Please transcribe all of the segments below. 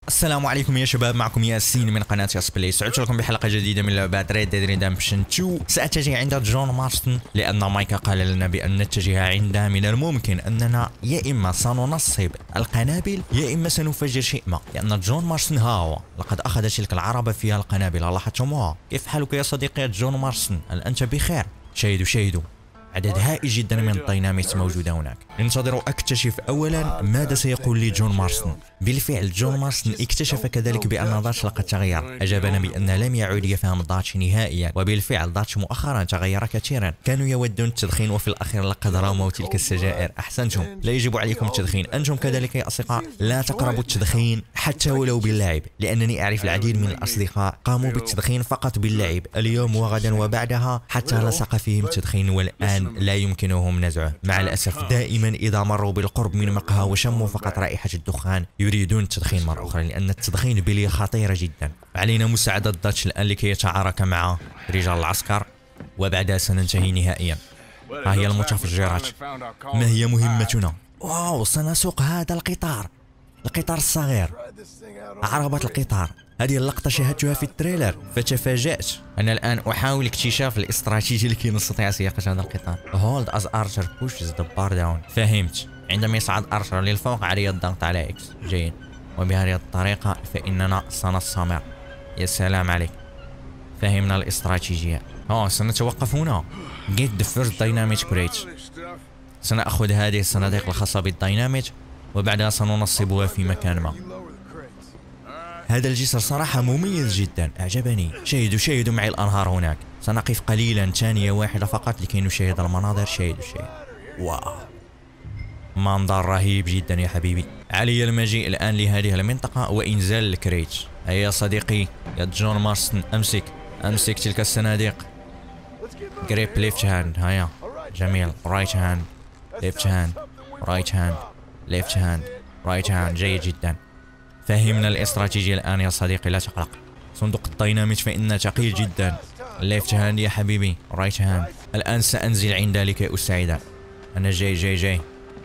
السلام عليكم يا شباب، معكم ياسين من قناة ياس بلاي. سعدت لكم بحلقة جديدة من لعبة ريد ديد ريدمبشن 2. سأتجه عند جون مارستون لأن مايكا قال لنا بأن نتجه عنده. من الممكن أننا يا إما سننصب القنابل يا إما سنفجر شيء ما، لأن جون مارستون ها هو لقد أخذ تلك العربة فيها القنابل. لاحظتموها؟ كيف حالك يا صديقي جون مارستون؟ هل أنت بخير؟ شاهدوا عدد هائل جدا من الديناميت موجودة هناك. ننتظر أكتشف أولا ماذا سيقول لي جون مارستون. بالفعل جون مارستون اكتشف كذلك بأن داتش لقد تغير. أجابنا بأن لم يعد يفهم داتش نهائيا، وبالفعل داتش مؤخرا تغير كثيرا. كانوا يودون التدخين وفي الأخير لقد رموا تلك السجائر. أحسنتم، لا يجب عليكم التدخين. أنتم كذلك يا أصدقاء لا تقربوا التدخين حتى ولو باللعب، لأنني أعرف العديد من الأصدقاء قاموا بالتدخين فقط باللعب اليوم وغدا وبعدها حتى لصق فيهم التدخين، والآن لا يمكنهم نزعه. مع الأسف دائما إذا مروا بالقرب من مقهى وشموا فقط رائحة الدخان يريدون التدخين مرة أخرى، لأن التدخين بلية خطيرة جدا. علينا مساعدة داتش الآن لكي يتعارك مع رجال العسكر، وبعدها سننتهي نهائيا. ها هي المتفجرات. ما هي مهمتنا؟ واو، سنسوق هذا القطار الصغير، عربة القطار. هذه اللقطة شاهدتها في التريلر فتفاجأت. أنا الآن أحاول اكتشاف الاستراتيجية لكي نستطيع سياقة هذا القطار. Hold as Archer pushes the bar down. فهمت. عندما يصعد أرشر للفوق علي الضغط على إكس. جيد. وبهذه الطريقة فإننا سنستمر. يا سلام عليك. فهمنا الاستراتيجية. سنتوقف هنا. Get the first dynamite crate. سنأخذ هذه الصناديق الخاصة بالديناميت وبعدها سننصبها في مكان ما. هذا الجسر صراحة مميز جدا، أعجبني. شاهدوا معي الأنهار هناك. سنقف قليلا ثانية واحدة فقط لكي نشاهد المناظر. شاهدوا. واو، منظر رهيب جدا يا حبيبي. علي المجيء الآن لهذه المنطقة وإنزال الكريت. هيا يا صديقي يا جون مارستون، أمسك تلك الصناديق. جريب ليفت هاند. هيا جميل. رايت هاند، ليفت هاند، رايت هاند، ليفت هاند، رايت هاند. جيد جدا. فهمنا الاستراتيجية الآن يا صديقي، لا تقلق. صندوق الديناميت فإنه ثقيل جدا. ليفت هاند يا حبيبي، رايت هاند. الآن سأنزل عنده لكي أساعده. أنا جاي.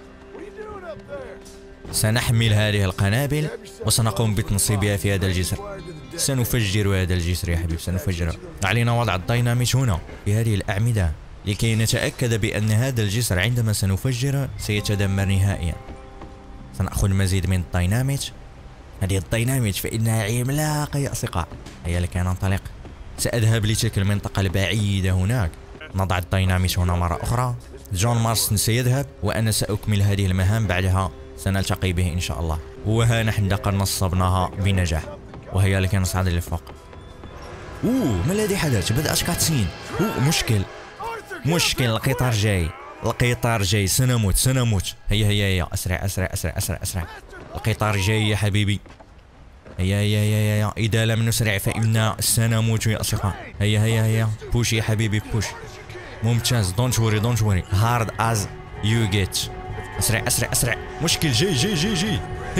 سنحمل هذه القنابل وسنقوم بتنصيبها في هذا الجسر. سنفجر هذا الجسر يا حبيبي، سنفجره. علينا وضع الديناميت هنا في هذه الأعمدة لكي نتأكد بأن هذا الجسر عندما سنفجره سيتدمر نهائيا. سنأخذ مزيد من الديناميت. هذه الديناميت فإنها عملاقة يا أصدقاء. هيا لكي ننطلق. سأذهب لتلك المنطقة البعيدة هناك. نضع الديناميت هنا مرة أخرى. جون مارستون سيذهب وأنا سأكمل هذه المهام، بعدها سنلتقي به إن شاء الله. وها نحن قد نصبناها بنجاح. وهيا لكي نصعد للفوق. ما الذي حدث؟ بدأت كاتسين. مشكل. القطار جاي. سنموت. هيا أسرع. القطار جاي يا حبيبي. هيا إذا لم نسرع فإننا سنموت يا أصدقاء. هيا بوش يا حبيبي، بوش. ممتاز. دونت وري. هارد از يو جيت. أسرع. مشكل جاي.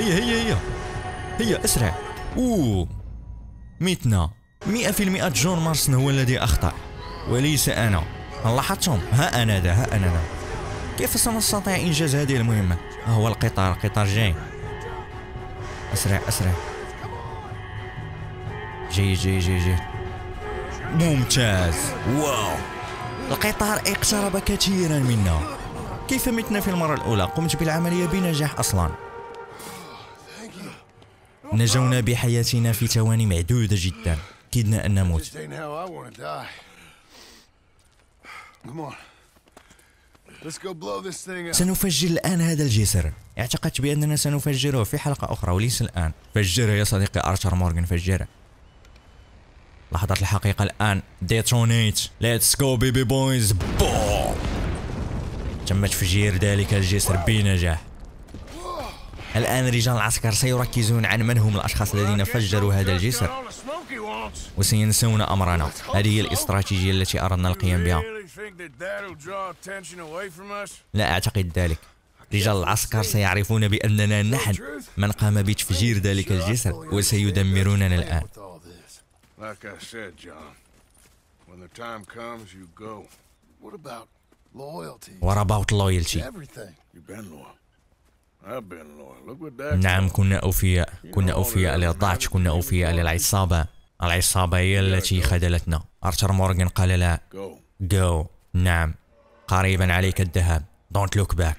هيا أسرع. متنا 100%. جون مارستون هو الذي أخطأ وليس أنا. لاحظتم؟ ها أنا ذا. كيف سنستطيع إنجاز هذه المهمة؟ هو القطار جاي. أسرع. جي. ممتاز. واو، القطار اقترب كثيرا منا. كيف متنا في المرة الأولى؟ قمت بالعملية بنجاح أصلا. نجونا بحياتنا في ثواني معدودة جدا. كدنا أن نموت. سنفجر الآن هذا الجسر. اعتقدت بأننا سنفجره في حلقة أخرى وليس الآن. فجرها يا صديقي أرشر مورغان، فجرها. لحظة الحقيقة الآن. ديترونيت. ليتس جو بيبي بويز. بوم. تم تفجير ذلك الجسر بنجاح. الآن رجال العسكر سيركزون عن من هم الأشخاص الذين فجروا هذا الجسر وسينسون أمرنا. هذه هي الاستراتيجية التي أردنا القيام بها. لا أعتقد ذلك. رجال العسكر سيعرفون بأننا نحن من قام بتفجير ذلك الجسر وسيدمروننا الآن. What about loyalty? نعم كنا أوفياء، كنا أوفياء للضعف، كنا أوفياء للعصابة. العصابة هي التي خذلتنا. أرثر مورغان قال لا. جو. نعم. قريبا عليك الذهاب. Don't look back.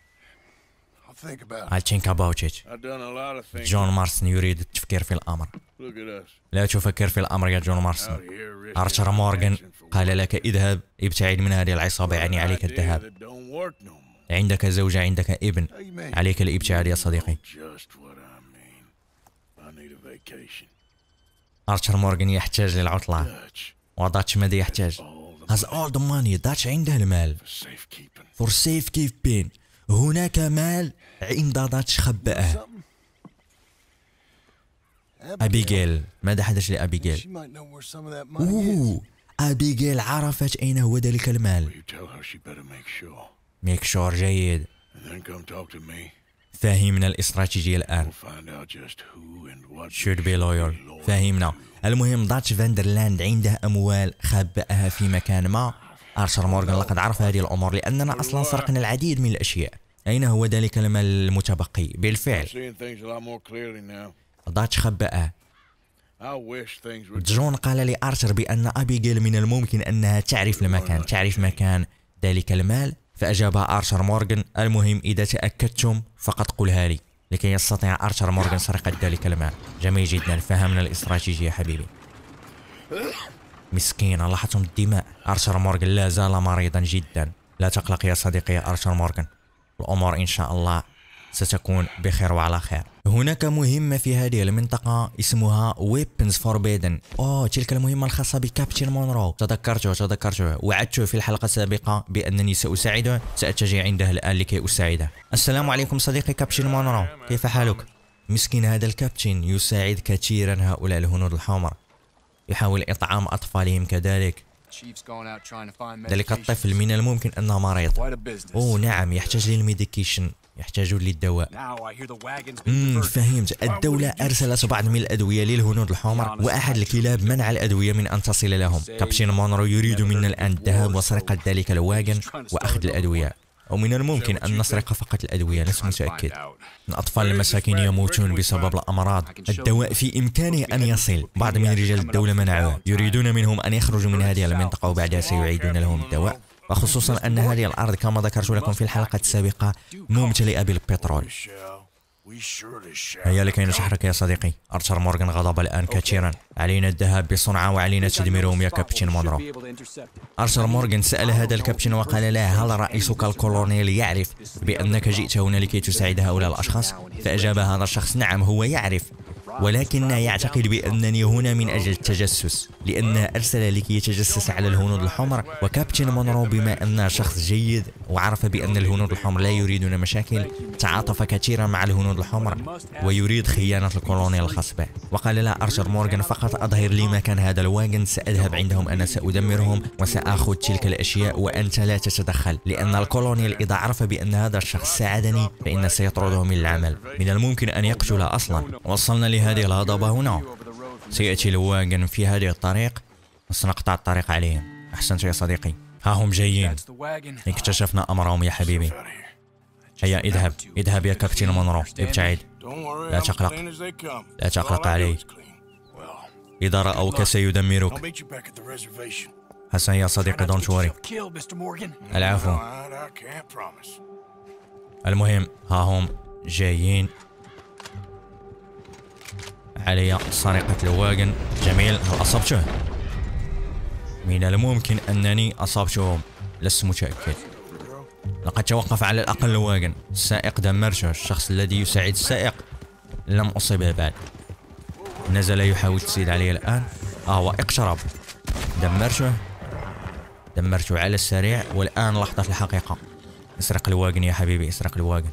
I'll think about it. جون مارسون يريد التفكير في الأمر. لا تفكر في الأمر يا جون مارسون. أرثر مورغان قال لك اذهب، ابتعد من هذه العصابة، يعني عليك الذهاب. عندك زوجة، عندك ابن، عليك الابتعاد يا صديقي. أرثر مورغان يحتاج للعطلة، وداتش ماذا يحتاج؟ has all the money. داتش عنده المال for safe keeping. هناك مال عند داتش خبأه. أبيجيل، ماذا حدث لأبيجيل؟ أبيجيل عرفت أين هو ذلك المال. ميك شور. جيد. فهمنا الاستراتيجية الآن. should be loyal. فهمنا. المهم داتش فاندرلاند عنده أموال خبأها في مكان ما. أرثر مورغان لقد عرف هذه الأمور لأننا أصلا سرقنا العديد من الأشياء. أين هو ذلك المال المتبقي؟ بالفعل داتش خبأه. جون قال لأرثر بأن أبيجيل من الممكن أنها تعرف المكان، تعرف مكان ذلك المال. فأجاب أرثر مورغان المهم إذا تأكدتم فقد قلها لي، لكي يستطيع أرثر مورغان سرقة ذلك المال. جميل جدا، فهمنا الاستراتيجية حبيبي. مسكين، لاحظتم الدماء. أرثر مورغان لا زال مريضا جدا. لا تقلق يا صديقي يا أرثر مورغان، الأمور إن شاء الله ستكون بخير وعلى خير. هناك مهمة في هذه المنطقة اسمها Weapons Forbidden. تلك المهمة الخاصة بكابتن مونرو. تذكرته وعدته في الحلقة السابقة بأنني سأساعده. سأتجه عنده الآن لكي أساعده. السلام عليكم صديقي كابتن مونرو، كيف حالك؟ مسكين هذا الكابتن يساعد كثيرا هؤلاء الهنود الحمر، يحاول إطعام أطفالهم كذلك. ذلك الطفل من الممكن أنه مريض. نعم، يحتاج للميديكيشن، يحتاج للدواء. فهمت. الدولة أرسلت بعض من الأدوية للهنود الحمر، وأحد الكلاب منع الأدوية من أن تصل لهم. كابتن مونرو يريد منا الآن الذهاب وسرقة ذلك الواجن وأخذ الأدوية، أو من الممكن أن نسرق فقط الأدوية، لست متأكد. الأطفال المساكين يموتون بسبب الأمراض. الدواء في إمكانه أن يصل. بعض من رجال الدولة منعوه، يريدون منهم أن يخرجوا من هذه المنطقة وبعدها سيعيدون لهم الدواء، وخصوصا أن هذه الأرض كما ذكرت لكم في الحلقة السابقة ممتلئة بالبترول. هيا لكي نشحرك يا صديقي. أرثر مورغان غضب الآن كثيرا. علينا الذهاب بسرعة وعلينا تدميرهم يا كابتن مونرو. أرثر مورغان سأل هذا الكابتن وقال له هل رئيسك الكولونيل يعرف بأنك جئت هنا لكي تساعد هؤلاء الأشخاص؟ فأجاب هذا الشخص نعم هو يعرف، ولكن يعتقد بأنني هنا من أجل التجسس، لأنه أرسل لكي يتجسس على الهنود الحمر. وكابتن مونرو بما أنه شخص جيد وعرف بأن الهنود الحمر لا يريدون مشاكل، تعاطف كثيرا مع الهنود الحمر ويريد خيانة الكولونيل الخاص به. وقال له أرثر مورغان فقط أظهر لي مكان هذا الواجن، سأذهب عندهم، أنا سأدمرهم وسأخذ تلك الأشياء وأنت لا تتدخل، لأن الكولونيل إذا عرف بأن هذا الشخص ساعدني فإن سيطرده من العمل، من الممكن أن يقتله أصلا. وصلنا هذه الهضبة هنا، سيأتي الواجن في هذه الطريق وسنقطع الطريق عليهم. أحسنت يا صديقي، ها هم جايين، اكتشفنا أمرهم يا حبيبي. هيا اذهب يا كابتن مونرو، ابتعد، لا تقلق، لا تقلق علي، إذا رأوك سيدمروك. حسن يا صديقي، دونت وري. العفو. المهم ها هم جايين. علي سرقة الواجن. جميل، هل أصبته؟ من الممكن أنني أصبتهم، لست متأكد. لقد توقف على الأقل الواجن. السائق دمرته، الشخص الذي يساعد السائق لم أصبه بعد. نزل يحاول التسديد علي الآن. واقترب. دمرته على السريع. والآن لحظة الحقيقة. اسرق الواجن يا حبيبي، اسرق الواجن.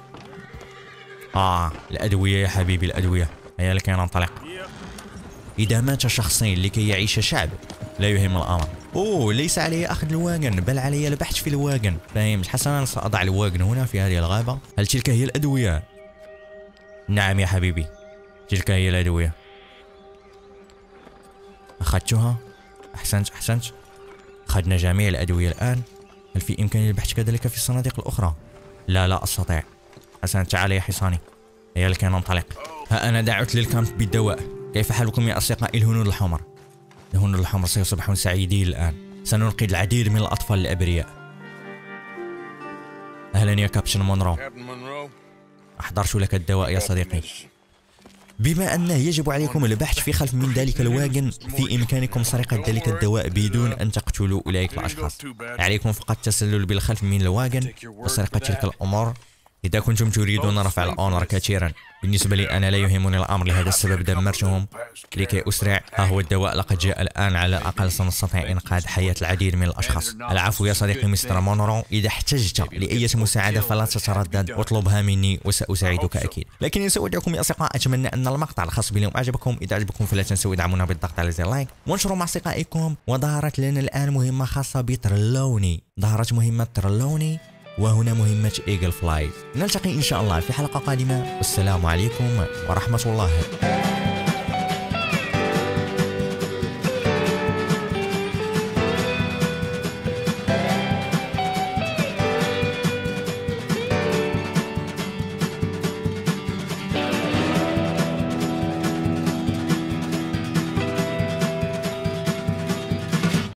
الأدوية يا حبيبي، الأدوية. هيا لكي ننطلق. إذا مات شخصين لكي يعيش شعب لا يهم الأمر. ليس علي أخذ الواجن، بل علي البحث في الواجن. فهمت؟ حسنا، سأضع الواجن هنا في هذه الغابة. هل تلك هي الأدوية؟ نعم يا حبيبي، تلك هي الأدوية. أخذتها. أحسنت. أخذنا جميع الأدوية الآن. هل في إمكاني البحث كذلك في الصناديق الأخرى؟ لا أستطيع. حسنا تعال يا حصاني، هيا لكي ننطلق. ها أنا دعوت للكامب بالدواء. كيف حالكم يا أصدقائي الهنود الحمر؟ الهنود الحمر سيصبحون سعيدين الآن. سنلقي العديد من الأطفال الأبرياء. أهلا يا كابتن مونرو، أحضرت لك الدواء يا صديقي. بما أنه يجب عليكم البحث في خلف من ذلك الواجن، في إمكانكم سرقة ذلك الدواء بدون أن تقتلوا أولئك الأشخاص. عليكم فقط التسلل بالخلف من الواجن وسرقة تلك الأمور إذا كنتم تريدون رفع الأونر كثيرا. بالنسبة لي أنا لا يهمني الأمر، لهذا السبب دمرتهم لكي أسرع. ها هو الدواء لقد جاء الآن، على الأقل سنستطيع إنقاذ حياة العديد من الأشخاص. العفو يا صديقي مستر مونرو، إذا احتجت لأي مساعدة فلا تتردد واطلبها مني وسأساعدك أكيد. لكنني سأودعكم يا أصدقاء، أتمنى أن المقطع الخاص باليوم أعجبكم. إذا أعجبكم فلا تنسوا دعمونا بالضغط على زر لايك وانشروا مع أصدقائكم. وظهرت لنا الآن مهمة خاصة بترلوني، ظهرت مهمة ترلوني وهنا مهمة إيجل فلايز. نلتقي إن شاء الله في حلقة قادمة، والسلام عليكم ورحمة الله.